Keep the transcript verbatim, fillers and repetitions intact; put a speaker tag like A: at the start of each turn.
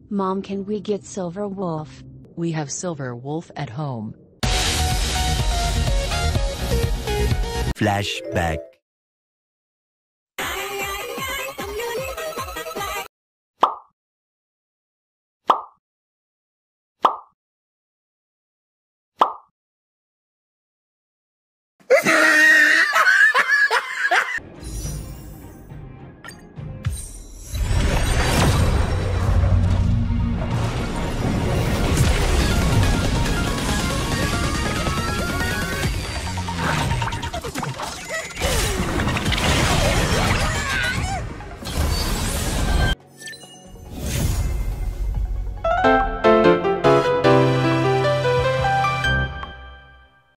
A: Mom, can we get Silver Wolf?
B: We have Silver Wolf at home.
C: Flashback.